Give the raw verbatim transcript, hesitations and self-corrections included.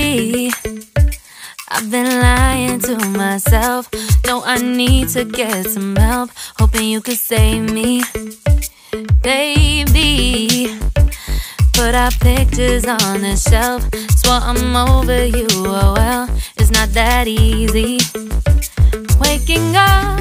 Baby, I've been lying to myself. No, I need to get some help, hoping you could save me. Baby, put our pictures on the shelf. Swore I'm over you, oh well, it's not that easy. Waking up